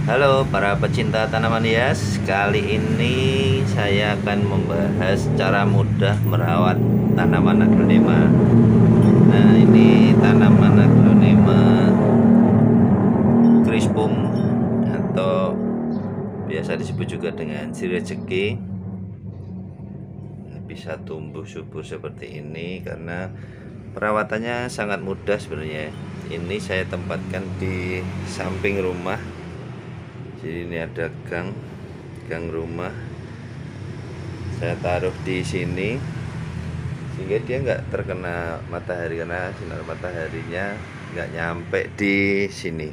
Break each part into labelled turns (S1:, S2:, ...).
S1: Halo para pecinta tanaman hias, kali ini saya akan membahas cara mudah merawat tanaman aglonema. Nah, ini tanaman aglonema crispum atau biasa disebut juga dengan sirih rezeki. Bisa tumbuh subur seperti ini karena perawatannya sangat mudah sebenarnya. Ini saya tempatkan di samping rumah. Jadi ini ada gang rumah, saya taruh di sini sehingga dia nggak terkena matahari karena sinar mataharinya nggak nyampe di sini.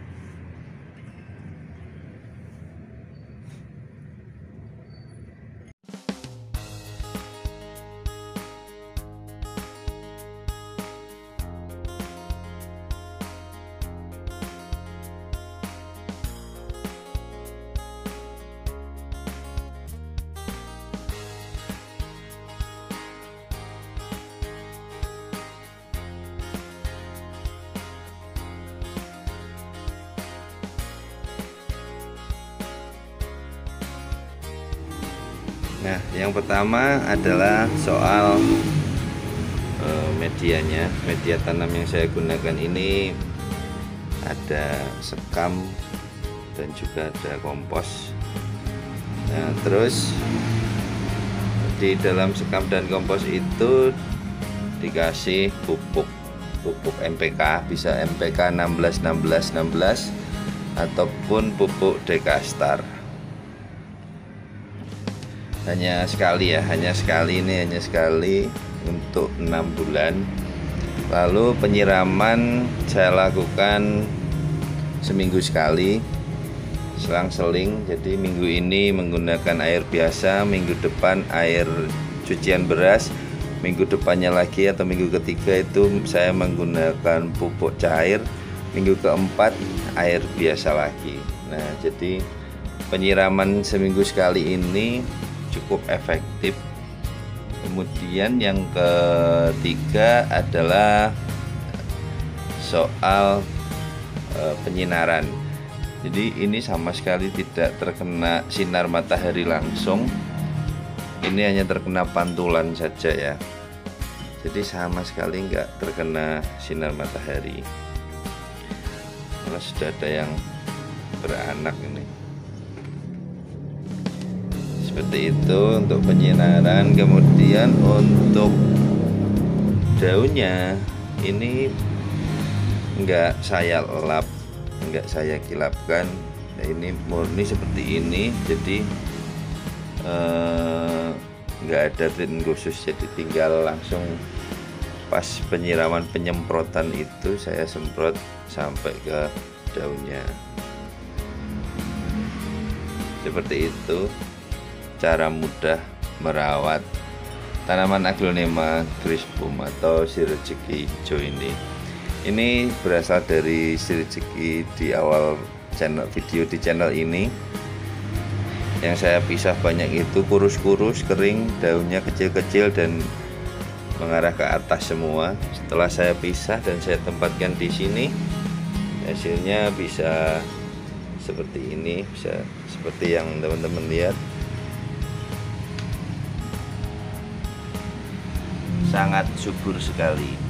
S1: Nah, yang pertama adalah soal medianya. Media tanam yang saya gunakan ini ada sekam dan juga ada kompos. Nah, terus di dalam sekam dan kompos itu dikasih pupuk MPK, bisa MPK 16 ataupun pupuk Dekastar. Hanya sekali untuk 6 bulan. Lalu penyiraman saya lakukan seminggu sekali, selang-seling. Jadi minggu ini menggunakan air biasa, minggu depan air cucian beras, minggu depannya lagi atau minggu ketiga itu saya menggunakan pupuk cair, minggu keempat air biasa lagi. Nah, jadi penyiraman seminggu sekali ini cukup efektif. Kemudian yang ketiga adalah soal penyinaran. Jadi ini sama sekali tidak terkena sinar matahari langsung. Ini hanya terkena pantulan saja ya. Jadi sama sekali nggak terkena sinar matahari. Karena sudah ada yang beranak ini. Seperti itu untuk penyinaran. Kemudian untuk daunnya ini enggak saya lap, enggak saya kilapkan. Nah, ini murni seperti ini. Jadi enggak ada treatment khusus, jadi tinggal langsung pas penyiraman penyemprotan itu saya semprot sampai ke daunnya. Seperti itu cara mudah merawat tanaman aglonema crispum atau sirih rezeki hijau ini. Ini berasal dari sirih rezeki di awal video di channel ini. Yang saya pisah banyak itu kurus-kurus, kering, daunnya kecil-kecil dan mengarah ke atas semua. Setelah saya pisah dan saya tempatkan di sini, hasilnya bisa seperti ini, bisa seperti yang teman-teman lihat. Sangat subur sekali.